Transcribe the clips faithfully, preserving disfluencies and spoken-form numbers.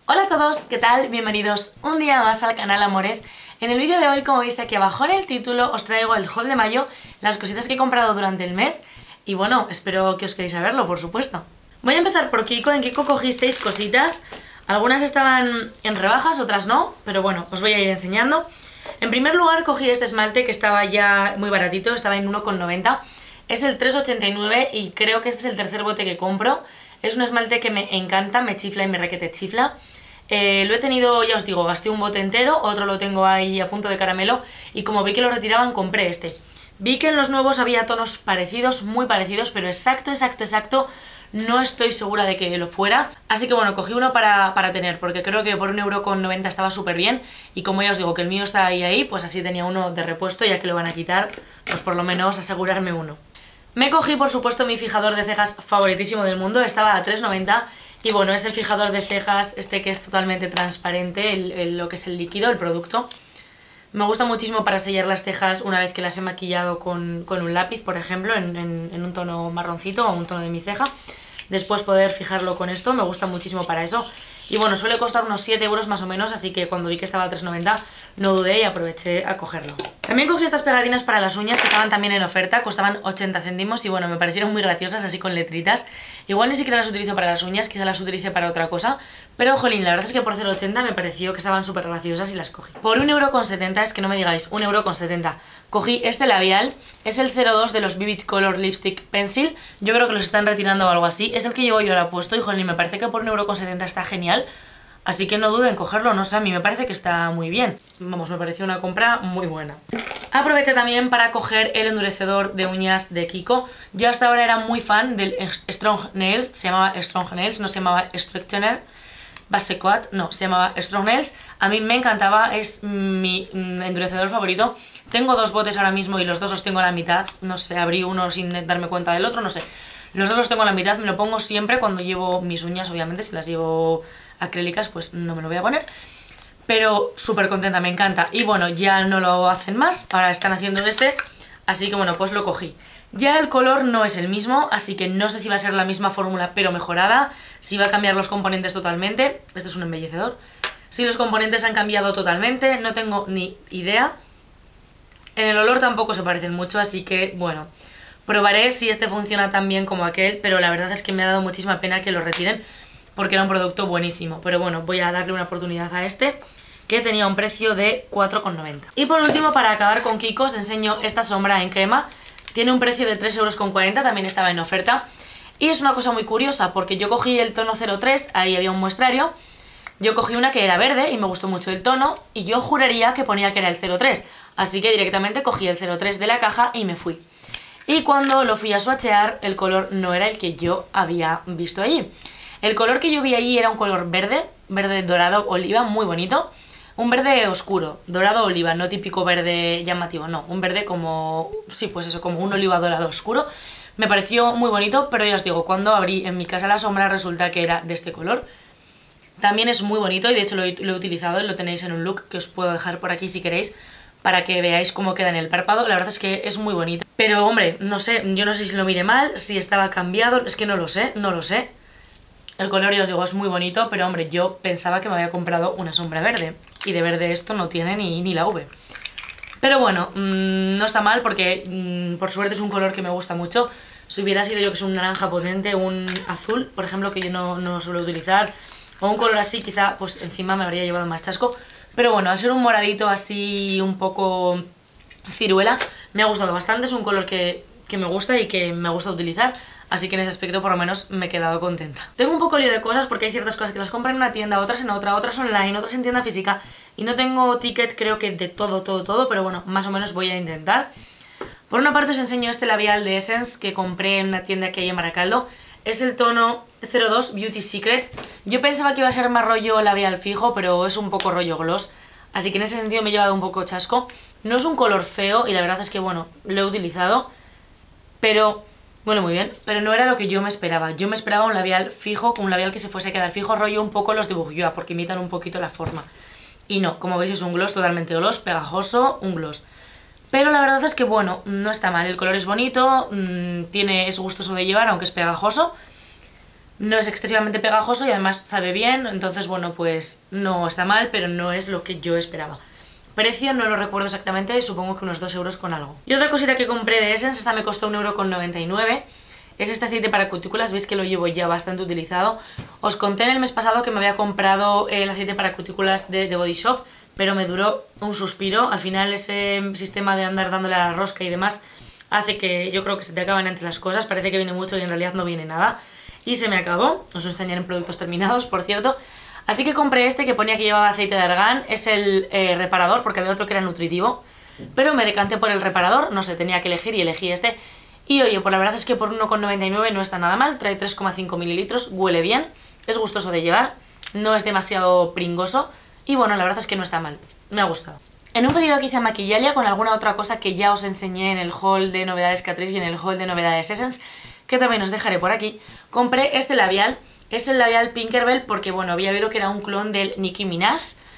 Hola a todos, ¿qué tal? Bienvenidos un día más al canal, amores. En el vídeo de hoy, como veis aquí abajo en el título, os traigo el haul de mayo, las cositas que he comprado durante el mes. Y bueno, espero que os queréis a verlo, por supuesto. Voy a empezar por Kiko. En Kiko cogí seis cositas. Algunas estaban en rebajas, otras no, pero bueno, os voy a ir enseñando. En primer lugar cogí este esmalte que estaba ya muy baratito, estaba en uno con noventa. Es el tres ochenta y nueve y creo que este es el tercer bote que compro. Es un esmalte que me encanta, me chifla y me requete chifla. Eh, lo he tenido, ya os digo, gasté un bote entero, otro lo tengo ahí a punto de caramelo y como vi que lo retiraban compré este. Vi que en los nuevos había tonos parecidos, muy parecidos, pero exacto, exacto, exacto no estoy segura de que lo fuera. Así que bueno, cogí uno para, para tener, porque creo que por un euro con noventa estaba súper bien. Y como ya os digo que el mío está ahí, ahí, pues así tenía uno de repuesto, ya que lo van a quitar, pues por lo menos asegurarme uno. Me cogí por supuesto mi fijador de cejas favoritísimo del mundo, estaba a tres noventa. Y bueno, es el fijador de cejas, este que es totalmente transparente, el, el, lo que es el líquido, el producto. Me gusta muchísimo para sellar las cejas una vez que las he maquillado con, con un lápiz, por ejemplo, en, en, en un tono marroncito o un tono de mi ceja. Después poder fijarlo con esto, me gusta muchísimo para eso. Y bueno, suele costar unos siete euros más o menos, así que cuando vi que estaba a tres noventa no dudé y aproveché a cogerlo. También cogí estas pegatinas para las uñas que estaban también en oferta, costaban ochenta céntimos y bueno, me parecieron muy graciosas así con letritas. Igual ni siquiera las utilizo para las uñas, quizá las utilice para otra cosa, pero jolín, la verdad es que por cero ochenta me pareció que estaban súper graciosas y las cogí. Por un euro con setenta, es que no me digáis, un euro con setenta. Cogí este labial, es el cero dos de los Vivid Color Lipstick Pencil, yo creo que los están retirando o algo así, es el que llevo yo ahora puesto y jolín, me parece que por un euro con setenta está genial. Así que no duden en cogerlo, no sé, a mí me parece que está muy bien. Vamos, me pareció una compra muy buena. Aproveché también para coger el endurecedor de uñas de Kiko. Yo hasta ahora era muy fan del Strong Nails, se llamaba Strong Nails, no se llamaba Structurer Base Coat, no, se llamaba Strong Nails. A mí me encantaba, es mi endurecedor favorito. Tengo dos botes ahora mismo y los dos los tengo a la mitad. No sé, abrí uno sin darme cuenta del otro, no sé. Los dos los tengo a la mitad, me lo pongo siempre cuando llevo mis uñas, obviamente, si las llevo acrílicas pues no me lo voy a poner, pero súper contenta, me encanta. Y bueno, ya no lo hacen más, ahora están haciendo este, así que bueno, pues lo cogí. Ya el color no es el mismo, así que no sé si va a ser la misma fórmula pero mejorada, si va a cambiar los componentes totalmente. Este es un embellecedor. Si los componentes han cambiado totalmente, no tengo ni idea. En el olor tampoco se parecen mucho, así que bueno, probaré si este funciona tan bien como aquel, pero la verdad es que me ha dado muchísima pena que lo retiren, porque era un producto buenísimo. Pero bueno, voy a darle una oportunidad a este, que tenía un precio de cuatro con noventa. Y por último, para acabar con Kiko, os enseño esta sombra en crema. Tiene un precio de tres euros con cuarenta, también estaba en oferta. Y es una cosa muy curiosa, porque yo cogí el tono cero tres, ahí había un muestrario. Yo cogí una que era verde y me gustó mucho el tono, y yo juraría que ponía que era el cero tres. Así que directamente cogí el cero tres de la caja y me fui. Y cuando lo fui a swatchear, el color no era el que yo había visto allí. El color que yo vi allí era un color verde, verde dorado oliva, muy bonito. Un verde oscuro, dorado oliva, no típico verde llamativo, no. Un verde como, sí, pues eso, como un oliva dorado oscuro. Me pareció muy bonito, pero ya os digo, cuando abrí en mi casa la sombra resulta que era de este color. También es muy bonito y de hecho lo he, lo he utilizado y lo tenéis en un look que os puedo dejar por aquí si queréis, para que veáis cómo queda en el párpado. La verdad es que es muy bonita. Pero hombre, no sé, yo no sé si lo miré mal, si estaba cambiado, es que no lo sé, no lo sé. El color, ya os digo, es muy bonito, pero hombre, yo pensaba que me había comprado una sombra verde. Y de verde esto no tiene ni, ni la V. Pero bueno, mmm, no está mal porque mmm, por suerte es un color que me gusta mucho. Si hubiera sido yo que es un naranja potente, un azul, por ejemplo, que yo no, no suelo utilizar, o un color así, quizá pues encima me habría llevado más chasco. Pero bueno, al ser un moradito así un poco ciruela, me ha gustado bastante. Es un color que, que me gusta y que me gusta utilizar. Así que en ese aspecto por lo menos me he quedado contenta. Tengo un poco lío de cosas porque hay ciertas cosas que las compro en una tienda, otras en otra, otras online, otras en tienda física. Y no tengo ticket creo que de todo, todo, todo, pero bueno, más o menos voy a intentar. Por una parte os enseño este labial de Essence que compré en una tienda que hay en Baracaldo. Es el tono cero dos Beauty Secret. Yo pensaba que iba a ser más rollo labial fijo, pero es un poco rollo gloss. Así que en ese sentido me he llevado un poco chasco. No es un color feo y la verdad es que bueno, lo he utilizado, pero... Bueno, muy bien, pero no era lo que yo me esperaba. Yo me esperaba un labial fijo, un labial que se fuese a quedar fijo, rollo un poco los de Bourjois, porque imitan un poquito la forma. Y no, como veis es un gloss totalmente gloss, pegajoso, un gloss. Pero la verdad es que bueno, no está mal, el color es bonito, mmm, tiene, es gustoso de llevar, aunque es pegajoso. No es excesivamente pegajoso y además sabe bien, entonces bueno, pues no está mal, pero no es lo que yo esperaba. Precio no lo recuerdo exactamente, supongo que unos dos euros con algo. Y otra cosita que compré de Essence, esta me costó un euro con noventa y nueve. Es este aceite para cutículas, veis que lo llevo ya bastante utilizado. Os conté en el mes pasado que me había comprado el aceite para cutículas de The Body Shop, pero me duró un suspiro. Al final ese sistema de andar dándole a la rosca y demás hace que yo creo que se te acaban antes las cosas. Parece que viene mucho y en realidad no viene nada. Y se me acabó, os enseñaré en productos terminados, por cierto. Así que compré este que ponía que llevaba aceite de argán, es el eh, reparador, porque había otro que era nutritivo, pero me decanté por el reparador, no sé, tenía que elegir y elegí este. Y oye, pues la verdad es que por uno con noventa y nueve no está nada mal, trae tres coma cinco mililitros, huele bien, es gustoso de llevar, no es demasiado pringoso y bueno, la verdad es que no está mal, me ha gustado. En un pedido que hice a Maquillalia con alguna otra cosa que ya os enseñé en el haul de novedades Catrice y en el haul de novedades Essence, que también os dejaré por aquí, compré este labial. Es el labial Pinkerbell porque, bueno, había oído que era un clon del Nicki Minaj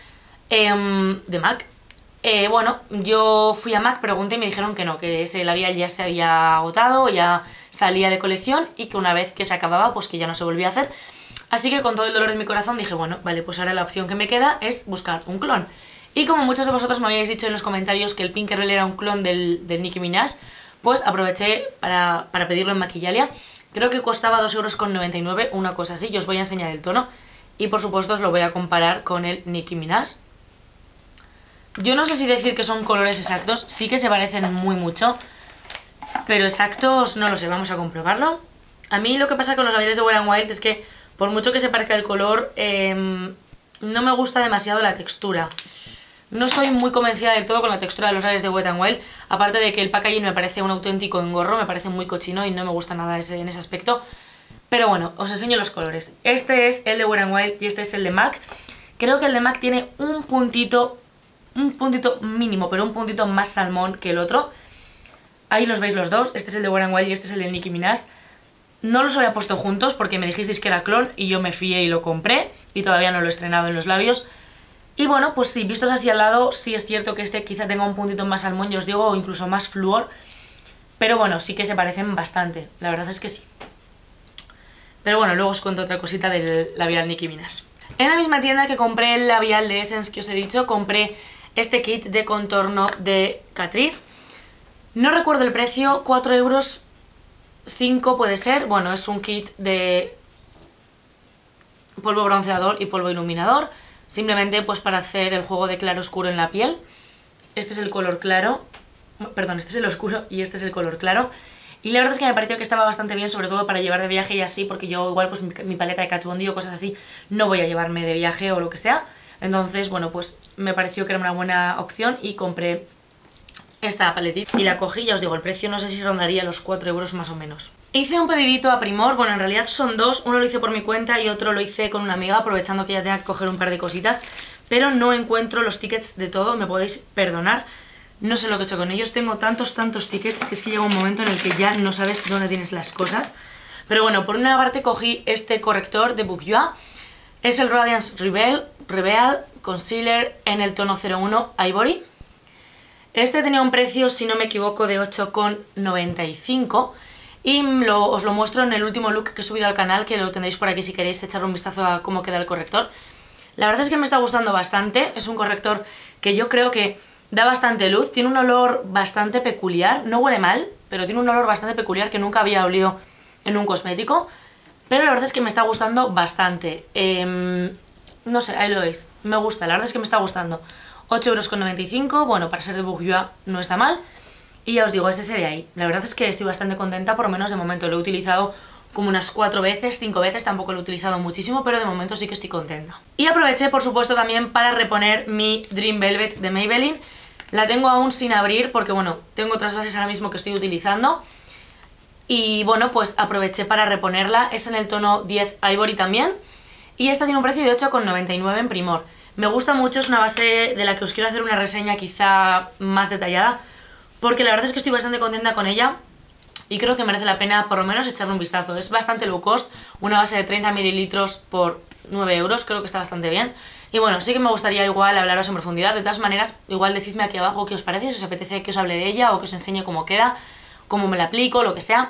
eh, de MAC. Eh, bueno, yo fui a MAC, pregunté y me dijeron que no, que ese labial ya se había agotado, ya salía de colección y que una vez que se acababa, pues que ya no se volvía a hacer. Así que con todo el dolor de mi corazón dije, bueno, vale, pues ahora la opción que me queda es buscar un clon. Y como muchos de vosotros me habíais dicho en los comentarios que el Pinkerbell era un clon del, del Nicki Minaj, pues aproveché para, para pedirlo en Maquillalia. Creo que costaba dos euros con noventa y nueve, una cosa así, yo os voy a enseñar el tono y por supuesto os lo voy a comparar con el Nicki Minaj. Yo no sé si decir que son colores exactos, sí que se parecen muy mucho, pero exactos no lo sé, vamos a comprobarlo. A mí lo que pasa con los labiales de Wet n Wild es que por mucho que se parezca el color, eh, no me gusta demasiado la textura. No estoy muy convencida del todo con la textura de los labiales de Wet n Wild, aparte de que el packaging me parece un auténtico engorro, me parece muy cochino y no me gusta nada ese, en ese aspecto. Pero bueno, os enseño los colores. Este es el de Wet n Wild y este es el de MAC. Creo que el de MAC tiene un puntito, un puntito mínimo, pero un puntito más salmón que el otro. Ahí los veis los dos, este es el de Wet n Wild y este es el de Nicki Minaj. No los había puesto juntos porque me dijisteis que era clon y yo me fié y lo compré y todavía no lo he estrenado en los labios. Y bueno, pues sí, vistos así al lado, sí es cierto que este quizá tenga un puntito más salmón, ya os digo, o incluso más flúor. Pero bueno, sí que se parecen bastante, la verdad es que sí. Pero bueno, luego os cuento otra cosita del labial Nicki Minaj. En la misma tienda que compré el labial de Essence que os he dicho, compré este kit de contorno de Catrice. No recuerdo el precio, cuatro euros, cinco puede ser. Bueno, es un kit de polvo bronceador y polvo iluminador. Simplemente pues para hacer el juego de claro oscuro en la piel. Este es el color claro, perdón, este es el oscuro y este es el color claro. Y la verdad es que me pareció que estaba bastante bien, sobre todo para llevar de viaje y así, porque yo igual pues mi, mi paleta de Kat Von D o cosas así no voy a llevarme de viaje o lo que sea. Entonces, bueno, pues me pareció que era una buena opción y compré esta paletita y la cogí. Ya os digo, el precio no sé si rondaría los cuatro euros más o menos. Hice un pedidito a Primor, bueno, en realidad son dos, uno lo hice por mi cuenta y otro lo hice con una amiga, aprovechando que ya tenía que coger un par de cositas, pero no encuentro los tickets de todo, me podéis perdonar, no sé lo que he hecho con ellos, tengo tantos, tantos tickets que es que llega un momento en el que ya no sabes dónde tienes las cosas. Pero bueno, por una parte cogí este corrector de Bourjois, es el Radiance Reveal, Reveal Concealer en el tono cero uno Ivory. Este tenía un precio, si no me equivoco, de ocho con noventa y cinco. Y lo, os lo muestro en el último look que he subido al canal, que lo tendréis por aquí si queréis echar un vistazo a cómo queda el corrector. La verdad es que me está gustando bastante, es un corrector que yo creo que da bastante luz, tiene un olor bastante peculiar, no huele mal, pero tiene un olor bastante peculiar que nunca había olido en un cosmético. Pero la verdad es que me está gustando bastante, eh, no sé, ahí lo veis, me gusta, la verdad es que me está gustando. ocho euros con noventa y cinco, bueno, para ser de Bourjois no está mal. Y ya os digo, es ese de ahí. La verdad es que estoy bastante contenta, por lo menos de momento. Lo he utilizado como unas cuatro veces, cinco veces, tampoco lo he utilizado muchísimo, pero de momento sí que estoy contenta. Y aproveché, por supuesto, también para reponer mi Dream Velvet de Maybelline. La tengo aún sin abrir porque, bueno, tengo otras bases ahora mismo que estoy utilizando. Y bueno, pues aproveché para reponerla. Es en el tono diez Ivory también. Y esta tiene un precio de ocho con noventa y nueve en Primor. Me gusta mucho, es una base de la que os quiero hacer una reseña quizá más detallada, porque la verdad es que estoy bastante contenta con ella y creo que merece la pena por lo menos echarle un vistazo. Es bastante low cost, una base de treinta mililitros por nueve euros, creo que está bastante bien. Y bueno, sí que me gustaría igual hablaros en profundidad. De todas maneras, igual decidme aquí abajo qué os parece, si os apetece que os hable de ella o que os enseñe cómo queda, cómo me la aplico, lo que sea.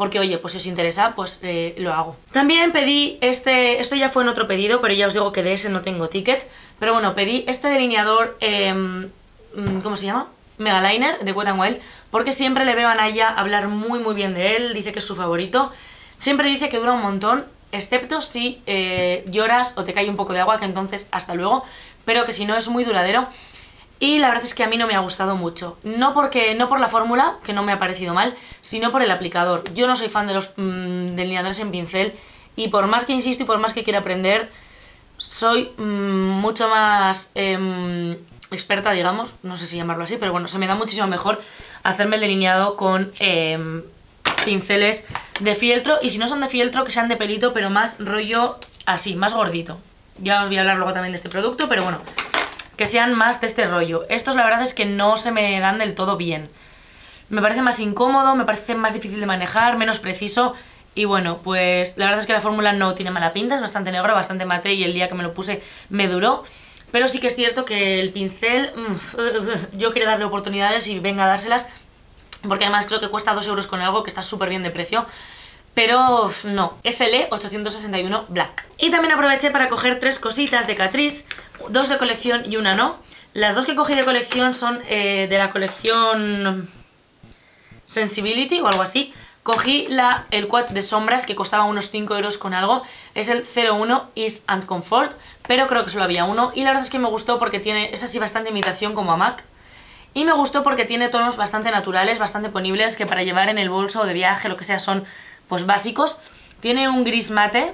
porque oye, pues si os interesa, pues eh, lo hago. También pedí este, esto ya fue en otro pedido, pero ya os digo que de ese no tengo ticket, pero bueno, pedí este delineador, eh, ¿cómo se llama? Megaliner de Wet n Wild, porque siempre le veo a Naya hablar muy muy bien de él, dice que es su favorito, siempre dice que dura un montón, excepto si eh, lloras o te cae un poco de agua, que entonces hasta luego, pero que si no es muy duradero. Y la verdad es que a mí no me ha gustado mucho, no porque no por la fórmula, que no me ha parecido mal, sino por el aplicador. Yo no soy fan de los mmm, delineadores en pincel, y por más que insisto y por más que quiera aprender, soy mmm, mucho más eh, experta, digamos, no sé si llamarlo así, pero bueno, se me da muchísimo mejor hacerme el delineado con eh, pinceles de fieltro, y si no son de fieltro, que sean de pelito, pero más rollo así, más gordito. Ya os voy a hablar luego también de este producto, pero bueno, que sean más de este rollo. Estos la verdad es que no se me dan del todo bien. Me parece más incómodo, me parece más difícil de manejar, menos preciso. Y bueno, pues la verdad es que la fórmula no tiene mala pinta, es bastante negro, bastante mate, y el día que me lo puse me duró. Pero sí que es cierto que el pincel, uff, yo quería darle oportunidades y venga a dárselas, porque además creo que cuesta dos euros con algo, que está súper bien de precio. Pero no, S L ochocientos sesenta y uno Black. Y también aproveché para coger tres cositas de Catrice, dos de colección y una no. Las dos que cogí de colección son eh, de la colección Sensibility o algo así. Cogí la, el quad de sombras, que costaba unos cinco euros con algo. Es el cero uno Ease and Comfort, pero creo que solo había uno. Y la verdad es que me gustó porque tiene, es así bastante imitación como a MAC. Y me gustó porque tiene tonos bastante naturales, bastante ponibles, que para llevar en el bolso o de viaje, lo que sea, son pues básicos. Tiene un gris mate,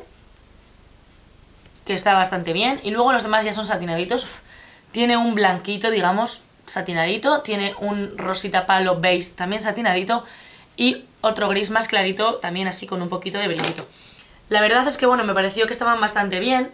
que está bastante bien, y luego los demás ya son satinaditos. Tiene un blanquito, digamos, satinadito, tiene un rosita palo beige también satinadito, y otro gris más clarito, también así con un poquito de brillito. La verdad es que bueno, me pareció que estaban bastante bien,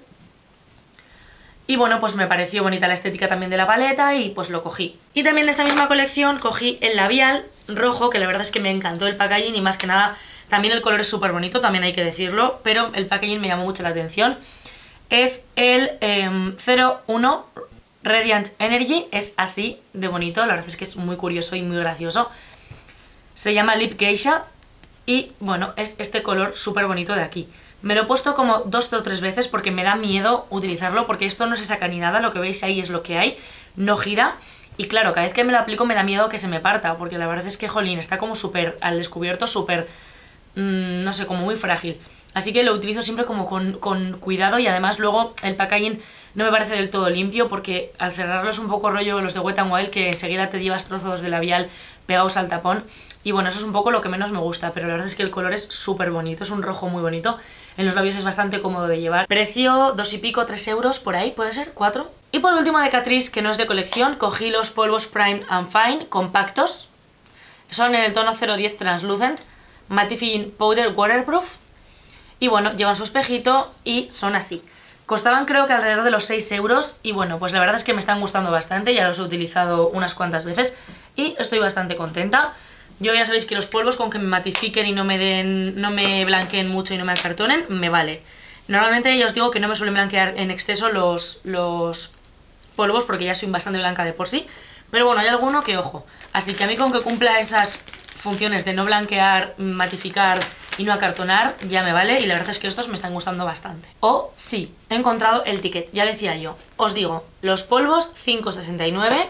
y bueno, pues me pareció bonita la estética también de la paleta, y pues lo cogí. Y también de esta misma colección cogí el labial rojo, que la verdad es que me encantó el packaging, y más que nada también el color es súper bonito, también hay que decirlo, pero el packaging me llamó mucho la atención. Es el eh, cero uno Radiant Energy, es así de bonito, la verdad es que es muy curioso y muy gracioso. Se llama Lip Geisha y bueno, es este color súper bonito de aquí. Me lo he puesto como dos o tres veces porque me da miedo utilizarlo, porque esto no se saca ni nada, lo que veis ahí es lo que hay, no gira. Y claro, cada vez que me lo aplico me da miedo que se me parta, porque la verdad es que, jolín, está como súper al descubierto, súper, mmm, no sé, como muy frágil. Así que lo utilizo siempre como con, con cuidado, y además luego el packaging no me parece del todo limpio, porque al cerrarlo es un poco rollo los de Wet n Wild, que enseguida te llevas trozos de labial pegados al tapón. Y bueno, eso es un poco lo que menos me gusta, pero la verdad es que el color es súper bonito, es un rojo muy bonito. En los labios es bastante cómodo de llevar. Precio dos y pico, tres euros por ahí, ¿puede ser? ¿Cuatro? Y por último de Catrice, que no es de colección, cogí los polvos Prime and Fine compactos. Son en el tono cero diez Translucent, Mattifying Powder Waterproof. Y bueno, llevan su espejito y son así. Costaban creo que alrededor de los seis euros, y bueno, pues la verdad es que me están gustando bastante, ya los he utilizado unas cuantas veces y estoy bastante contenta. Yo ya sabéis que los polvos, con que me matifiquen y no me den, no me blanqueen mucho y no me acartonen, me vale. Normalmente ya os digo que no me suelen blanquear en exceso los, los polvos, porque ya soy bastante blanca de por sí, pero bueno, hay alguno que ojo. Así que a mí, con que cumpla esas funciones de no blanquear, matificar y no acartonar, ya me vale, y la verdad es que estos me están gustando bastante. Oh, sí, he encontrado el ticket, ya decía yo. Os digo, los polvos cinco sesenta y nueve,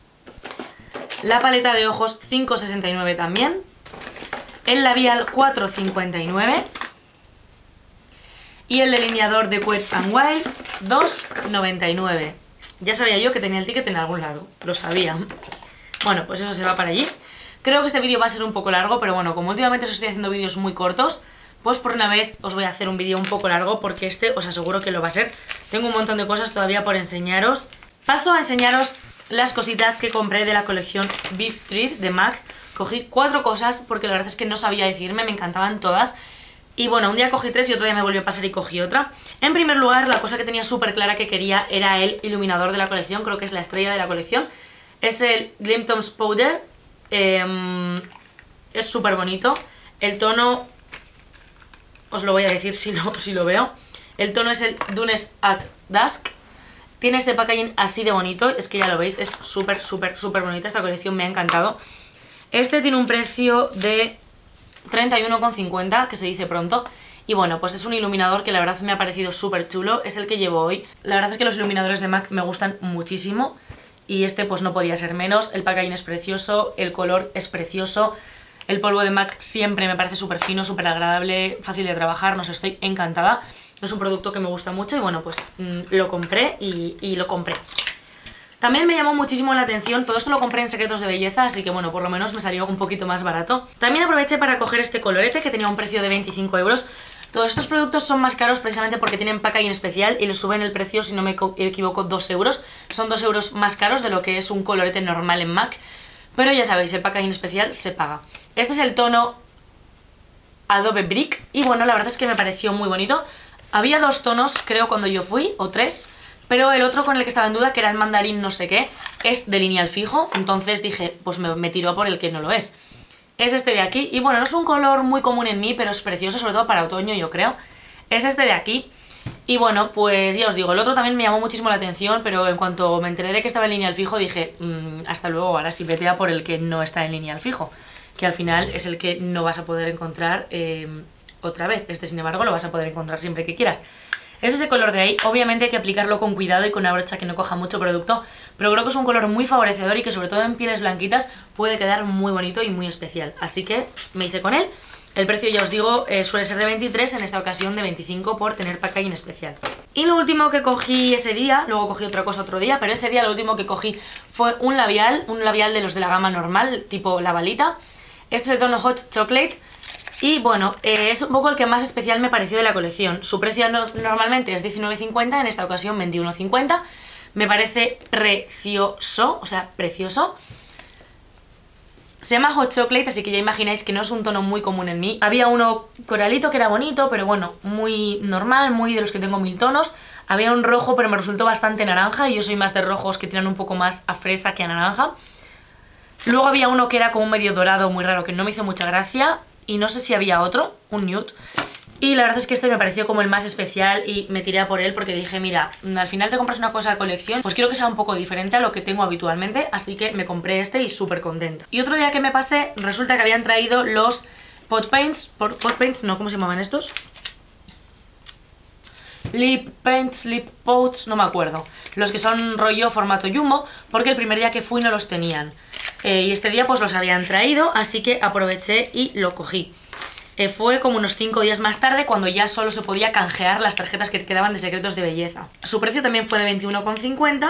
la paleta de ojos cinco sesenta y nueve también, el labial cuatro cincuenta y nueve y el delineador de Wet n Wild dos noventa y nueve. Ya sabía yo que tenía el ticket en algún lado, lo sabía. Bueno, pues eso se va para allí. Creo que este vídeo va a ser un poco largo, pero bueno, como últimamente os estoy haciendo vídeos muy cortos, pues por una vez os voy a hacer un vídeo un poco largo, porque este os aseguro que lo va a ser. Tengo un montón de cosas todavía por enseñaros. Paso a enseñaros las cositas que compré de la colección Beef Trip de MAC. Cogí cuatro cosas porque la verdad es que no sabía decirme, me encantaban todas. Y bueno, un día cogí tres y otro día me volvió a pasar y cogí otra. En primer lugar, la cosa que tenía súper clara que quería era el iluminador de la colección, creo que es la estrella de la colección. Es el Glimptones Powder. Eh, es súper bonito. El tono, os lo voy a decir si lo, si lo veo. El tono es el Dunes at Dusk. Tiene este packaging así de bonito, es que ya lo veis, es súper, súper, súper bonita. Esta colección me ha encantado. Este tiene un precio de treinta y uno con cincuenta, que se dice pronto. Y bueno, pues es un iluminador que la verdad me ha parecido súper chulo, es el que llevo hoy. La verdad es que los iluminadores de MAC me gustan muchísimo y este pues no podía ser menos. El packaging es precioso, el color es precioso, el polvo de MAC siempre me parece súper fino, súper agradable, fácil de trabajar, no sé, estoy encantada. Es un producto que me gusta mucho y bueno, pues mmm, lo compré y, y lo compré. También me llamó muchísimo la atención, todo esto lo compré en Secretos de Belleza, así que bueno, por lo menos me salió un poquito más barato. También aproveché para coger este colorete que tenía un precio de veinticinco euros. Todos estos productos son más caros precisamente porque tienen packaging especial y les suben el precio, si no me equivoco, dos euros. Son dos euros más caros de lo que es un colorete normal en MAC, pero ya sabéis, el packaging especial se paga. Este es el tono Adobe Brick y bueno, la verdad es que me pareció muy bonito. Había dos tonos, creo, cuando yo fui, o tres, pero el otro con el que estaba en duda, que era el mandarín no sé qué, es de lineal fijo, entonces dije, pues me, me tiro por el que no lo es. Es este de aquí, y bueno, no es un color muy común en mí, pero es precioso, sobre todo para otoño, yo creo. Es este de aquí, y bueno, pues ya os digo, el otro también me llamó muchísimo la atención, pero en cuanto me enteré de que estaba en lineal fijo, dije, mmm, hasta luego, ahora sí vete a por el que no está en lineal fijo, que al final es el que no vas a poder encontrar eh, otra vez. Este, sin embargo, lo vas a poder encontrar siempre que quieras. Es ese color de ahí, obviamente hay que aplicarlo con cuidado y con una brocha que no coja mucho producto, pero creo que es un color muy favorecedor y que sobre todo en pieles blanquitas puede quedar muy bonito y muy especial. Así que me hice con él. El precio, ya os digo, eh, suele ser de veintitrés, en esta ocasión de veinticinco por tener packaging especial. Y lo último que cogí ese día, luego cogí otra cosa otro día, pero ese día lo último que cogí fue un labial, un labial de los de la gama normal, tipo la balita. Este es el tono Hot Chocolate. Y bueno, eh, es un poco el que más especial me pareció de la colección. Su precio no, normalmente es diecinueve cincuenta, en esta ocasión veintiuno cincuenta. Me parece precioso, o sea, precioso. Se llama Hot Chocolate, así que ya imagináis que no es un tono muy común en mí. Había uno coralito que era bonito, pero bueno, muy normal, muy de los que tengo mil tonos. Había un rojo, pero me resultó bastante naranja, y yo soy más de rojos que tiran un poco más a fresa que a naranja. Luego había uno que era como un medio dorado, muy raro, que no me hizo mucha gracia. Y no sé si había otro, un nude. Y la verdad es que este me pareció como el más especial y me tiré a por él porque dije, mira, al final te compras una cosa de colección, pues quiero que sea un poco diferente a lo que tengo habitualmente, así que me compré este y súper contenta. Y otro día que me pasé, resulta que habían traído los pot paints, pot paints, no, ¿cómo se llamaban estos? Lip paints, lip pots, no me acuerdo. Los que son rollo formato jumbo, porque el primer día que fui no los tenían. Eh, y este día pues los habían traído, así que aproveché y lo cogí. Eh, fue como unos cinco días más tarde cuando ya solo se podía canjear las tarjetas que te quedaban de Secretos de Belleza. Su precio también fue de veintiuno con cincuenta.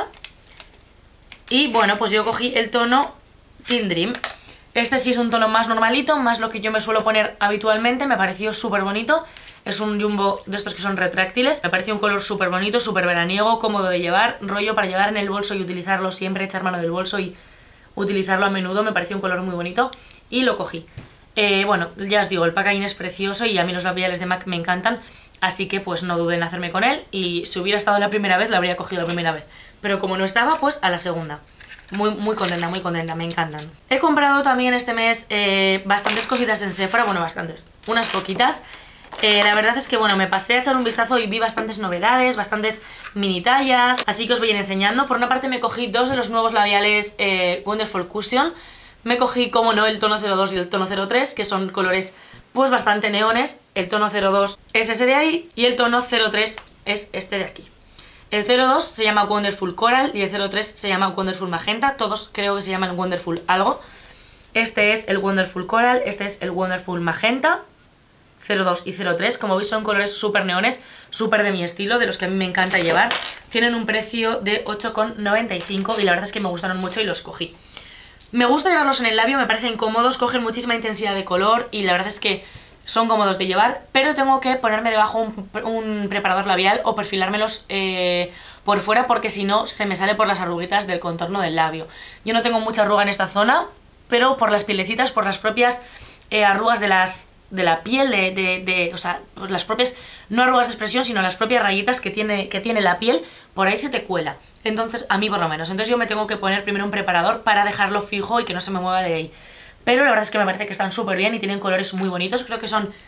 Y bueno, pues yo cogí el tono Teen Dream. Este sí es un tono más normalito, más lo que yo me suelo poner habitualmente, me pareció súper bonito. Es un jumbo de estos que son retráctiles. Me pareció un color súper bonito, súper veraniego, cómodo de llevar, rollo para llevar en el bolso y utilizarlo siempre, echar mano del bolso y utilizarlo a menudo. Me pareció un color muy bonito y lo cogí. Eh, bueno, ya os digo, el packaging es precioso y a mí los labiales de MAC me encantan, así que pues no dudé en hacerme con él, y si hubiera estado la primera vez, lo habría cogido la primera vez. Pero como no estaba, pues a la segunda. Muy, muy contenta, muy contenta, me encantan. He comprado también este mes eh, bastantes cositas en Sephora, bueno, bastantes, unas poquitas. Eh, la verdad es que bueno, me pasé a echar un vistazo y vi bastantes novedades, bastantes mini tallas, así que os voy a ir enseñando. Por una parte me cogí dos de los nuevos labiales eh, Wonderful Cushion. Me cogí, como no, el tono cero dos y el tono cero tres, que son colores pues bastante neones. El tono cero dos es ese de ahí y el tono cero tres es este de aquí. El cero dos se llama Wonderful Coral y el cero tres se llama Wonderful Magenta. Todos creo que se llaman Wonderful algo. Este es el Wonderful Coral, este es el Wonderful Magenta. cero dos y cero tres, como veis son colores súper neones, súper de mi estilo, de los que a mí me encanta llevar. Tienen un precio de ocho con noventa y cinco y la verdad es que me gustaron mucho y los cogí. Me gusta llevarlos en el labio, me parecen cómodos, cogen muchísima intensidad de color y la verdad es que son cómodos de llevar, pero tengo que ponerme debajo un, un preparador labial o perfilármelos eh, por fuera, porque si no se me sale por las arruguitas del contorno del labio. Yo no tengo mucha arruga en esta zona, pero por las pielecitas, por las propias eh, arrugas de las... de la piel, de, de, de o sea, pues las propias, no arrugas de expresión, sino las propias rayitas que tiene, que tiene la piel, por ahí se te cuela. Entonces, a mí por lo menos. Entonces yo me tengo que poner primero un preparador para dejarlo fijo y que no se me mueva de ahí. Pero la verdad es que me parece que están súper bien y tienen colores muy bonitos. Creo que son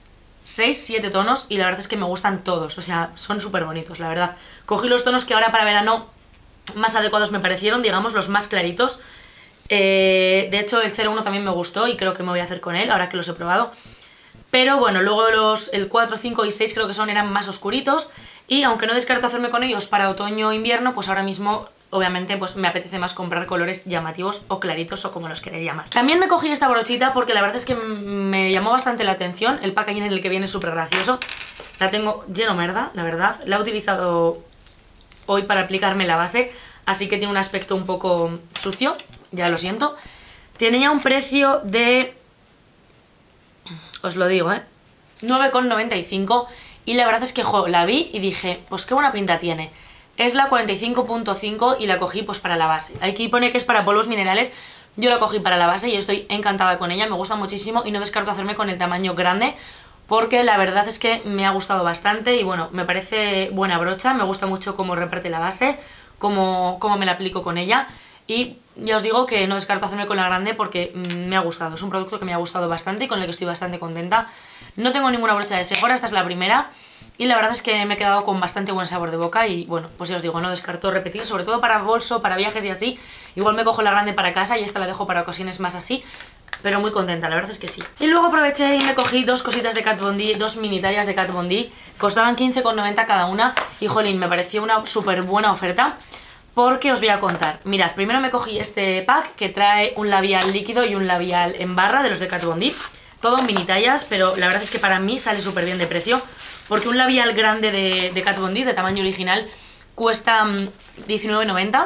seis siete tonos y la verdad es que me gustan todos. O sea, son súper bonitos, la verdad. Cogí los tonos que ahora para verano más adecuados me parecieron, digamos, los más claritos. Eh, de hecho el cero uno también me gustó y creo que me voy a hacer con él, ahora que los he probado. Pero bueno, luego los, el cuatro, cinco y seis creo que son, eran más oscuritos. Y aunque no descarto hacerme con ellos para otoño o invierno, pues ahora mismo obviamente pues me apetece más comprar colores llamativos o claritos o como los queréis llamar. También me cogí esta brochita porque la verdad es que me llamó bastante la atención. El packaging en el que viene es súper gracioso. La tengo lleno merda, la verdad. La he utilizado hoy para aplicarme la base, así que tiene un aspecto un poco sucio, ya lo siento. Tenía un precio de... os lo digo, ¿eh? nueve con noventa y cinco y la verdad es que jo, la vi y dije, pues qué buena pinta tiene. Es la cuarenta y cinco punto cinco y la cogí pues para la base. Aquí pone que es para polvos minerales, yo la cogí para la base y estoy encantada con ella, me gusta muchísimo y no descarto hacerme con el tamaño grande porque la verdad es que me ha gustado bastante y bueno, me parece buena brocha, me gusta mucho cómo reparte la base, cómo, cómo me la aplico con ella. Y ya os digo que no descarto hacerme con la grande porque me ha gustado, es un producto que me ha gustado bastante y con el que estoy bastante contenta. No tengo ninguna brocha de Sephora, esta es la primera y la verdad es que me he quedado con bastante buen sabor de boca y bueno, pues ya os digo, no descarto repetir, sobre todo para bolso, para viajes y así. Igual me cojo la grande para casa y esta la dejo para ocasiones más así, pero muy contenta, la verdad es que sí. Y luego aproveché y me cogí dos cositas de Kat Von D, dos mini tallas de Kat Von D, costaban quince con noventa cada una y jolín, me pareció una súper buena oferta. Porque os voy a contar, mirad, primero me cogí este pack que trae un labial líquido y un labial en barra de los de Kat Von D. Todo en mini tallas, pero la verdad es que para mí sale súper bien de precio. Porque un labial grande de, de Kat Von D, de tamaño original, cuesta diecinueve noventa.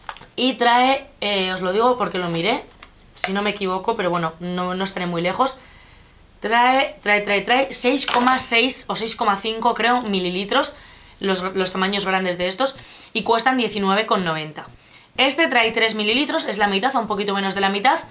Y trae, eh, os lo digo porque lo miré, si no me equivoco, pero bueno, no, no estaré muy lejos. Trae, trae, trae, trae seis coma seis o seis coma cinco creo mililitros. Los, los tamaños grandes de estos y cuestan diecinueve con noventa. Este trae tres mililitros, es la mitad o un poquito menos de la mitad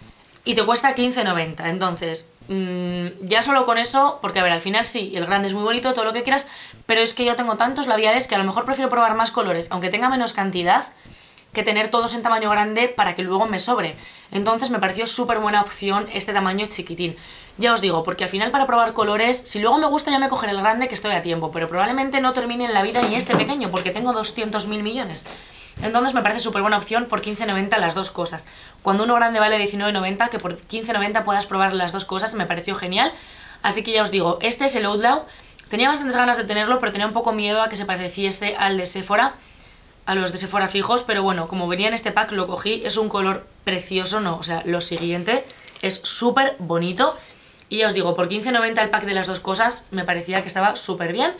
y te cuesta quince noventa. Entonces, mmm, ya solo con eso, porque a ver, al final sí, el grande es muy bonito, todo lo que quieras, pero es que yo tengo tantos labiales que a lo mejor prefiero probar más colores, aunque tenga menos cantidad, que tener todos en tamaño grande para que luego me sobre. Entonces me pareció súper buena opción este tamaño chiquitín. Ya os digo, porque al final para probar colores, si luego me gusta ya me cogeré el grande que estoy a tiempo, pero probablemente no termine en la vida ni este pequeño porque tengo doscientos mil millones. Entonces me parece súper buena opción por quince noventa las dos cosas. Cuando uno grande vale diecinueve noventa, que por quince noventa puedas probar las dos cosas, me pareció genial. Así que ya os digo, este es el Outlaw. Tenía bastantes ganas de tenerlo, pero tenía un poco miedo a que se pareciese al de Sephora, a los de Sephora fijos, pero bueno, como venía en este pack lo cogí, es un color precioso, no, o sea, lo siguiente es súper bonito. Y ya os digo, por quince noventa el pack de las dos cosas me parecía que estaba súper bien.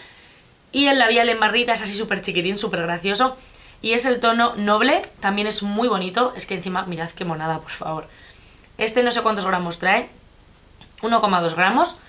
Y el labial en barrita es así súper chiquitín, súper gracioso. Y es el tono Noble, también es muy bonito. Es que encima, mirad qué monada, por favor. Este no sé cuántos gramos trae, uno coma dos gramos.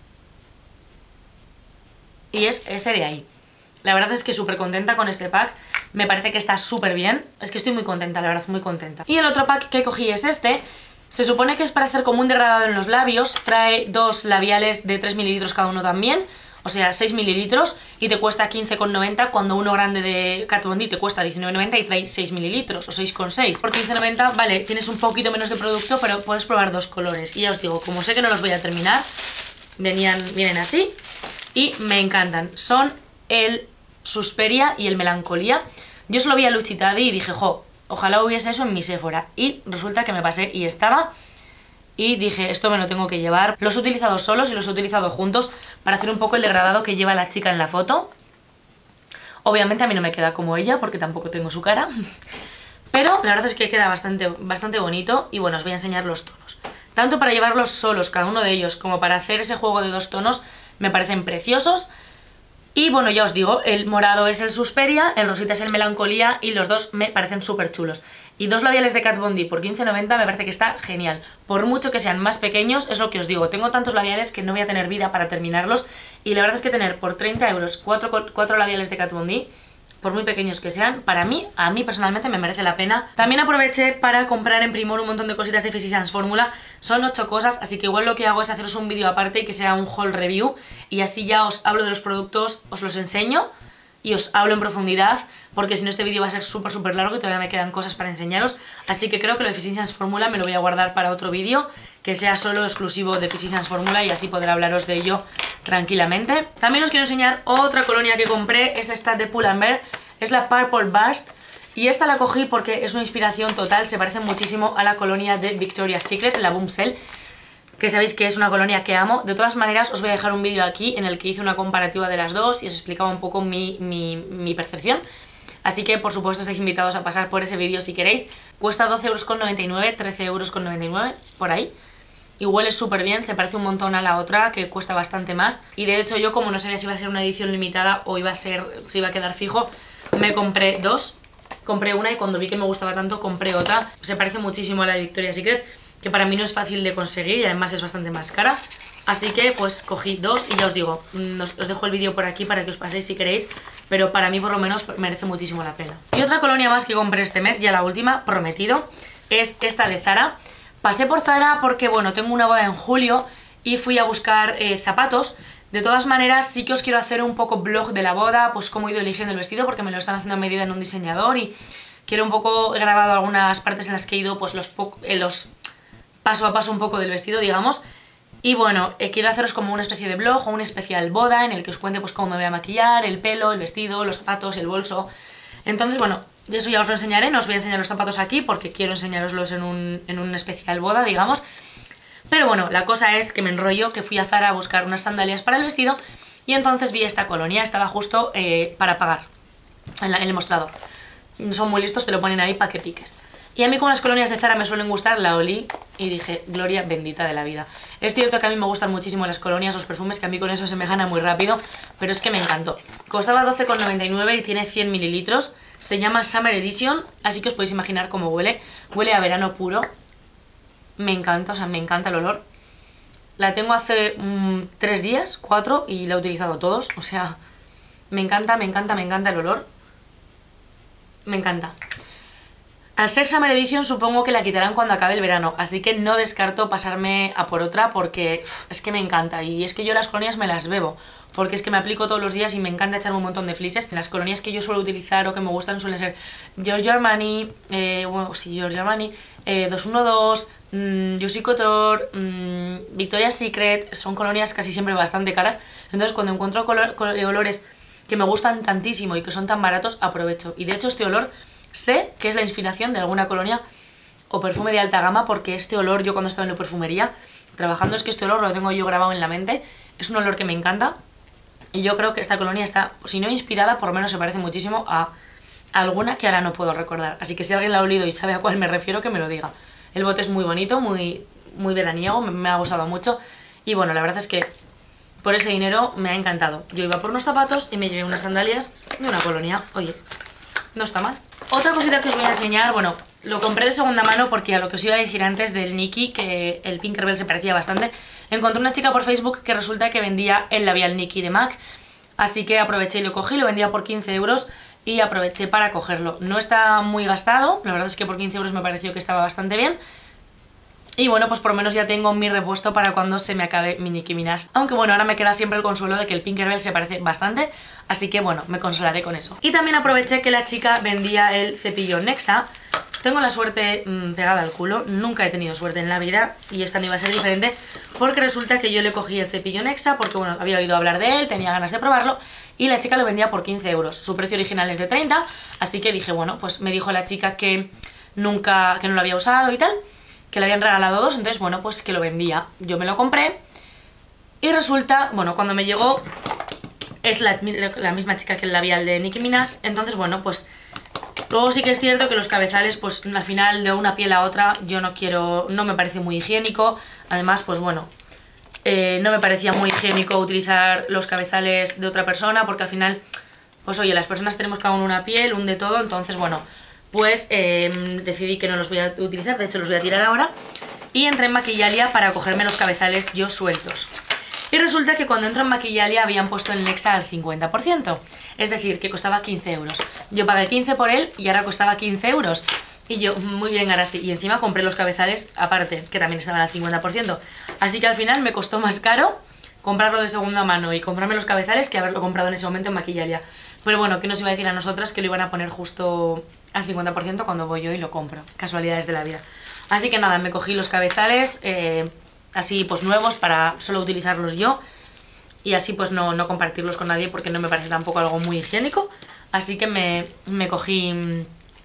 Y es ese de ahí. La verdad es que súper contenta con este pack. Me parece que está súper bien. Es que estoy muy contenta, la verdad, muy contenta. Y el otro pack que cogí es este. Se supone que es para hacer como un degradado en los labios. Trae dos labiales de tres mililitros cada uno también. O sea, seis mililitros. Y te cuesta quince con noventa. Cuando uno grande de Kat Von D te cuesta diecinueve noventa y trae seis mililitros. O seis con seis. Por quince noventa, vale, tienes un poquito menos de producto, pero puedes probar dos colores. Y ya os digo, como sé que no los voy a terminar, venían, vienen así. Y me encantan. Son el Suspiria y el Melancolía. Yo solo vi a Luchitadi y dije, jo, ojalá hubiese eso en mi Sephora. Y resulta que me pasé y estaba. Y dije, esto me lo tengo que llevar. Los he utilizado solos y los he utilizado juntos para hacer un poco el degradado que lleva la chica en la foto. Obviamente a mí no me queda como ella porque tampoco tengo su cara. Pero la verdad es que queda bastante, bastante bonito. Y bueno, os voy a enseñar los tonos. Tanto para llevarlos solos, cada uno de ellos, como para hacer ese juego de dos tonos, me parecen preciosos. Y bueno, ya os digo, el morado es el Suspiria, el rosita es el Melancolía y los dos me parecen súper chulos. Y dos labiales de Kat Von D por quince noventa me parece que está genial. Por mucho que sean más pequeños, es lo que os digo, tengo tantos labiales que no voy a tener vida para terminarlos. Y la verdad es que tener por treinta euros cuatro, cuatro labiales de Kat Von D, por muy pequeños que sean, para mí, a mí personalmente me merece la pena. También aproveché para comprar en Primor un montón de cositas de Physicians Formula. Son ocho cosas, así que igual lo que hago es haceros un vídeo aparte y que sea un haul review. Y así ya os hablo de los productos, os los enseño y os hablo en profundidad, porque si no este vídeo va a ser súper súper largo y todavía me quedan cosas para enseñaros. Así que creo que lo de Physicians Formula me lo voy a guardar para otro vídeo, que sea solo exclusivo de Physicians Formula y así poder hablaros de ello tranquilamente. También os quiero enseñar otra colonia que compré, es esta de Pull and Bear, es la Purple Burst Y esta la cogí porque es una inspiración total, se parece muchísimo a la colonia de Victoria's Secret, la Bombshell, que sabéis que es una colonia que amo. De todas maneras os voy a dejar un vídeo aquí en el que hice una comparativa de las dos y os explicaba un poco mi, mi, mi percepción. Así que por supuesto estáis invitados a pasar por ese vídeo si queréis. Cuesta doce euros con noventa y nueve, trece euros con noventa y nueve, por ahí. Y huele súper bien, se parece un montón a la otra, que cuesta bastante más. Y de hecho yo, como no sabía si iba a ser una edición limitada o iba a ser, si iba a quedar fijo, me compré dos. Compré una y cuando vi que me gustaba tanto compré otra. Se parece muchísimo a la de Victoria's Secret, que para mí no es fácil de conseguir y además es bastante más cara. Así que pues cogí dos y ya os digo, os, os dejo el vídeo por aquí para que os paséis si queréis, pero para mí por lo menos merece muchísimo la pena. Y otra colonia más que compré este mes, ya la última, prometido, es esta de Zara. Pasé por Zara porque, bueno, tengo una boda en julio y fui a buscar eh, zapatos. De todas maneras, sí que os quiero hacer un poco vlog de la boda, pues cómo he ido eligiendo el vestido, porque me lo están haciendo a medida en un diseñador y quiero un poco, he grabado algunas partes en las que he ido, pues los, eh, los paso a paso un poco del vestido, digamos. Y bueno, eh, quiero haceros como una especie de vlog o un especial boda en el que os cuente pues cómo me voy a maquillar, el pelo, el vestido, los zapatos, el bolso. Entonces, bueno, eso ya os lo enseñaré, no os voy a enseñar los zapatos aquí porque quiero enseñaroslos en un, en un especial boda, digamos. Pero bueno, la cosa es que me enrollo, que fui a Zara a buscar unas sandalias para el vestido y entonces vi esta colonia, estaba justo eh, para pagar en, la, en el mostrador. Son muy listos, te lo ponen ahí para que piques. Y a mí como las colonias de Zara me suelen gustar, la olí y dije, gloria bendita de la vida. Es cierto que a mí me gustan muchísimo las colonias, los perfumes, que a mí con eso se me gana muy rápido, pero es que me encantó. Costaba doce con noventa y nueve y tiene cien mililitros, se llama Summer Edition, así que os podéis imaginar cómo huele. Huele a verano puro, me encanta, o sea, me encanta el olor. La tengo hace mmm, tres días, cuatro, y la he utilizado todos, o sea, me encanta, me encanta, me encanta el olor. Me encanta. Al ser Summer Edition supongo que la quitarán cuando acabe el verano, así que no descarto pasarme a por otra porque uf, es que me encanta. Y es que yo las colonias me las bebo, porque es que me aplico todos los días y me encanta echarme un montón de fleeces. Las colonias que yo suelo utilizar o que me gustan suelen ser Giorgio Armani, eh, bueno, sí, Giorgio Armani, eh, dos uno dos, mmm, Juicy Couture, mmm, Victoria's Secret. Son colonias casi siempre bastante caras, entonces cuando encuentro color, color, olores que me gustan tantísimo y que son tan baratos, aprovecho. Y de hecho este olor sé que es la inspiración de alguna colonia o perfume de alta gama, porque este olor, yo cuando estaba en la perfumería trabajando, es que este olor lo tengo yo grabado en la mente, es un olor que me encanta y yo creo que esta colonia está, si no inspirada, por lo menos se parece muchísimo a alguna que ahora no puedo recordar, así que si alguien la ha olido y sabe a cuál me refiero, que me lo diga. El bote es muy bonito, muy, muy veraniego, me, me ha gustado mucho y bueno, la verdad es que por ese dinero me ha encantado. Yo iba por unos zapatos y me llevé unas sandalias de una colonia, oye, no está mal. Otra cosita que os voy a enseñar, bueno, lo compré de segunda mano porque a lo que os iba a decir antes del Nikkie, que el Tinkerbell se parecía bastante, encontré una chica por Facebook que resulta que vendía el labial Nikkie de MAC, así que aproveché y lo cogí, lo vendía por quince euros y aproveché para cogerlo. No está muy gastado, la verdad es que por quince euros me pareció que estaba bastante bien. Y bueno, pues por lo menos ya tengo mi repuesto para cuando se me acabe mi Nicki Minaj. Aunque bueno, ahora me queda siempre el consuelo de que el Tinkerbell se parece bastante, así que bueno, me consolaré con eso. Y también aproveché que la chica vendía el cepillo Nexa. Tengo la suerte mmm, pegada al culo, nunca he tenido suerte en la vida y esta no iba a ser diferente, porque resulta que yo le cogí el cepillo Nexa porque bueno, había oído hablar de él, tenía ganas de probarlo y la chica lo vendía por quince euros. Su precio original es de treinta, así que dije, bueno, pues me dijo la chica que nunca, que no lo había usado y tal, que le habían regalado dos, entonces bueno, pues que lo vendía. Yo me lo compré y resulta, bueno, cuando me llegó es la, la misma chica que el labial de Nicki Minaj, entonces bueno, pues luego sí que es cierto que los cabezales, pues al final de una piel a otra yo no quiero, no me parece muy higiénico, además pues bueno, eh, no me parecía muy higiénico utilizar los cabezales de otra persona porque al final, pues oye, las personas tenemos cada uno una piel, un de todo, entonces bueno, pues eh, decidí que no los voy a utilizar, de hecho los voy a tirar ahora y entré en Maquillalia para cogerme los cabezales yo sueltos. Y resulta que cuando entro en Maquillalia habían puesto el Nexa al cincuenta por ciento, es decir, que costaba quince euros. Yo pagué quince por él y ahora costaba quince euros. Y yo, muy bien, ahora sí. Y encima compré los cabezales aparte, que también estaban al cincuenta por ciento. Así que al final me costó más caro comprarlo de segunda mano y comprarme los cabezales que haberlo comprado en ese momento en Maquillalia. Pero bueno, ¿qué nos iba a decir a nosotras que lo iban a poner justo al cincuenta por ciento cuando voy yo y lo compro? Casualidades de la vida. Así que nada, me cogí los cabezales eh, así pues nuevos para solo utilizarlos yo y así pues no, no compartirlos con nadie porque no me parece tampoco algo muy higiénico. Así que me, me cogí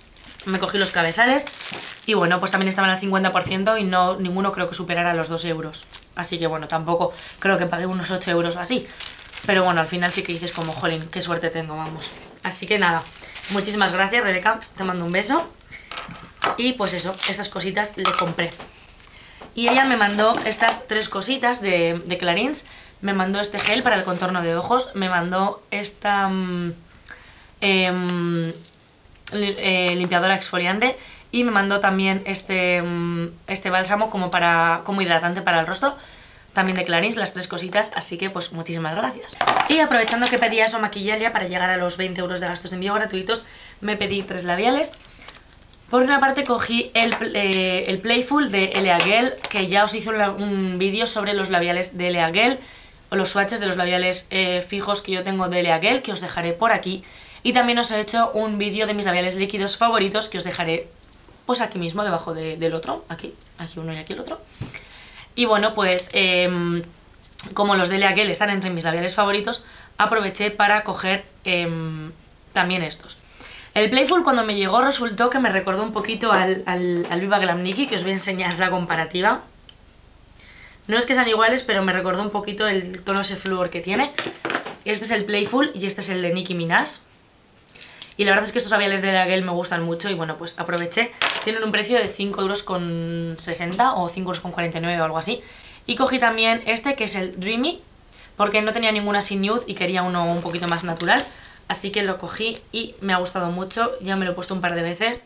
Me cogí los cabezales y bueno, pues también estaban al cincuenta por ciento y no, ninguno creo que superara los dos euros. Así que bueno, tampoco creo que pagué unos ocho euros o así. Pero bueno, al final sí que dices como, jolín, qué suerte tengo, vamos. Así que nada, muchísimas gracias, Rebeca, te mando un beso. Y pues eso, estas cositas le compré. Y ella me mandó estas tres cositas de, de Clarins. Me mandó este gel para el contorno de ojos, me mandó esta... Um, eh, Eh, limpiadora exfoliante y me mandó también este, este bálsamo como, para, como hidratante para el rostro, también de Clarins, las tres cositas, así que pues muchísimas gracias. Y aprovechando que pedía eso maquillaje para llegar a los veinte euros de gastos de envío gratuitos, me pedí tres labiales. Por una parte cogí el, eh, el Playful de L A Gel, que ya os hice un, un vídeo sobre los labiales de L A Gel, o los swatches de los labiales eh, fijos que yo tengo de L A Gel, que os dejaré por aquí. Y también os he hecho un vídeo de mis labiales líquidos favoritos que os dejaré pues aquí mismo, debajo de, del otro, aquí, aquí uno y aquí el otro. Y bueno, pues eh, como los de L A Gel están entre mis labiales favoritos, aproveché para coger eh, también estos. El Playful cuando me llegó resultó que me recordó un poquito al, al, al Viva Glam Nikki, que os voy a enseñar la comparativa. No es que sean iguales, pero me recordó un poquito el tono ese flúor que tiene. Este es el Playful y este es el de Nicki Minaj. Y la verdad es que estos labiales de L A Gel me gustan mucho y bueno, pues aproveché. Tienen un precio de cinco euros con sesenta o cinco euros con cuarenta y nueve o algo así. Y cogí también este que es el Dreamy, porque no tenía ninguna sin nude y quería uno un poquito más natural. Así que lo cogí y me ha gustado mucho, ya me lo he puesto un par de veces.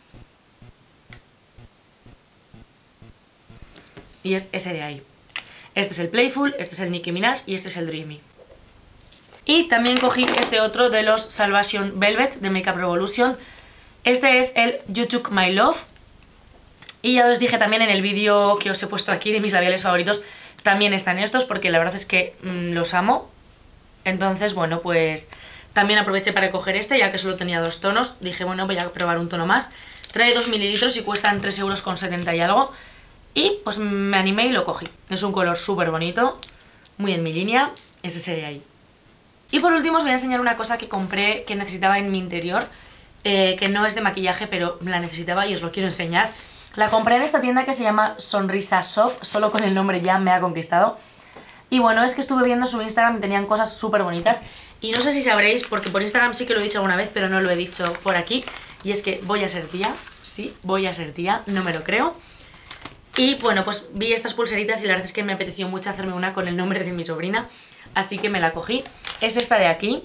Y es ese de ahí. Este es el Playful, este es el Nicki Minaj y este es el Dreamy. Y también cogí este otro de los Salvation Velvet de Makeup Revolution. Este es el You Took My Love. Y ya os dije también en el vídeo que os he puesto aquí de mis labiales favoritos, también están estos porque la verdad es que mmm, los amo. Entonces, bueno, pues también aproveché para coger este, ya que solo tenía dos tonos. Dije, bueno, voy a probar un tono más. Trae dos mililitros y cuestan tres euros con setenta y algo. Y pues me animé y lo cogí. Es un color súper bonito, muy en mi línea. Es ese de ahí. Y por último os voy a enseñar una cosa que compré que necesitaba en mi interior, eh, que no es de maquillaje, pero la necesitaba y os lo quiero enseñar. La compré en esta tienda que se llama Sonrisa Shop, solo con el nombre ya me ha conquistado. Y bueno, es que estuve viendo su Instagram y tenían cosas súper bonitas. Y no sé si sabréis, porque por Instagram sí que lo he dicho alguna vez, pero no lo he dicho por aquí. Y es que voy a ser tía, sí, voy a ser tía, no me lo creo. Y bueno, pues vi estas pulseritas y la verdad es que me apeteció mucho hacerme una con el nombre de mi sobrina. Así que me la cogí. Es esta de aquí.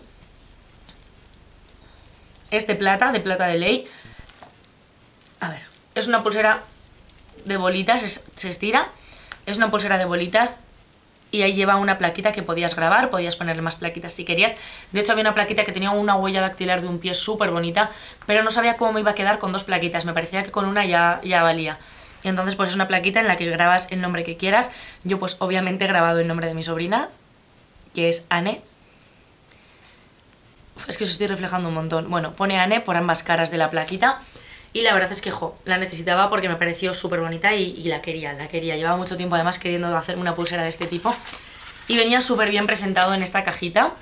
Es de plata, de plata de ley. A ver, es una pulsera de bolitas, es, se estira. Es una pulsera de bolitas y ahí lleva una plaquita que podías grabar, podías ponerle más plaquitas si querías. De hecho había una plaquita que tenía una huella dactilar de un pie súper bonita, pero no sabía cómo me iba a quedar con dos plaquitas. Me parecía que con una ya, ya valía. Y entonces pues es una plaquita en la que grabas el nombre que quieras. Yo pues obviamente he grabado el nombre de mi sobrina, que es Anne. Es que os estoy reflejando un montón. Bueno, pone Anne por ambas caras de la plaquita. Y la verdad es que, jo, la necesitaba porque me pareció súper bonita y, y la quería, la quería. Llevaba mucho tiempo además queriendo hacerme una pulsera de este tipo. Y venía súper bien presentado en esta cajita.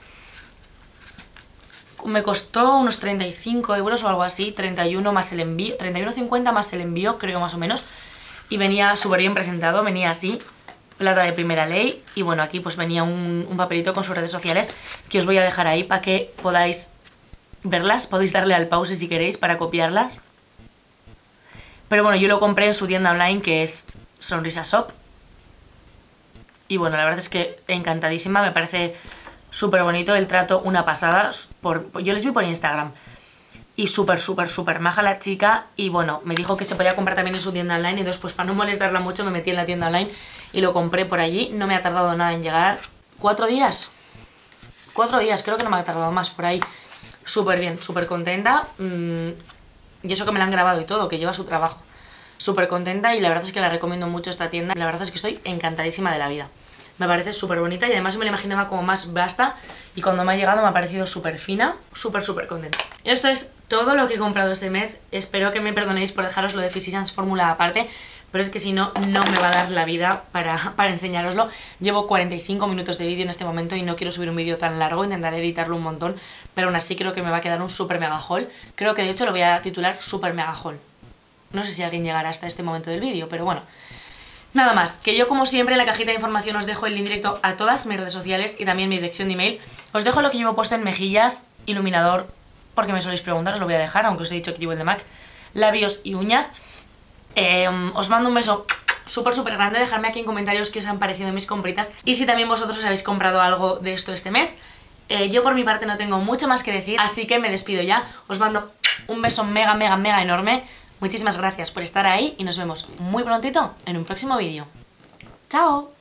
Me costó unos treinta y cinco euros o algo así, treinta y uno más el envío, treinta y uno cincuenta más el envío, creo más o menos. Y venía súper bien presentado, venía así, plata de primera ley. Y bueno, aquí pues venía un, un papelito con sus redes sociales que os voy a dejar ahí para que podáis verlas. Podéis darle al pause si queréis para copiarlas. Pero bueno, yo lo compré en su tienda online que es Sonrisa Shop. Y bueno, la verdad es que encantadísima, me parece súper bonito el trato, una pasada. Por, yo les vi por Instagram y súper, súper, súper maja la chica. Y bueno, me dijo que se podía comprar también en su tienda online. Y entonces pues para no molestarla mucho me metí en la tienda online y lo compré por allí. No me ha tardado nada en llegar. ¿Cuatro días? Cuatro días, creo que no me ha tardado más por ahí. Súper bien, súper contenta. Mm, y eso que me la han grabado y todo, que lleva su trabajo. Súper contenta y la verdad es que la recomiendo mucho esta tienda. La verdad es que estoy encantadísima de la vida. Me parece súper bonita y además me la imaginaba como más vasta y cuando me ha llegado me ha parecido súper fina, súper súper contenta. Esto es todo lo que he comprado este mes. Espero que me perdonéis por dejaros lo de Physicians Formula aparte, pero es que si no, no me va a dar la vida para, para enseñároslo. Llevo cuarenta y cinco minutos de vídeo en este momento y no quiero subir un vídeo tan largo, intentaré editarlo un montón, pero aún así creo que me va a quedar un super mega haul. Creo que de hecho lo voy a titular super mega haul. No sé si alguien llegará hasta este momento del vídeo, pero bueno. Nada más, que yo como siempre en la cajita de información os dejo el link directo a todas mis redes sociales y también mi dirección de email. Os dejo lo que llevo puesto en mejillas, iluminador, porque me soléis preguntar, os lo voy a dejar, aunque os he dicho que llevo el de MAC, labios y uñas. Eh, os mando un beso súper súper grande, dejadme aquí en comentarios qué os han parecido mis compritas y si también vosotros habéis comprado algo de esto este mes. Eh, yo por mi parte no tengo mucho más que decir, así que me despido ya. Os mando un beso mega mega mega enorme. Muchísimas gracias por estar ahí y nos vemos muy prontito en un próximo vídeo. ¡Chao!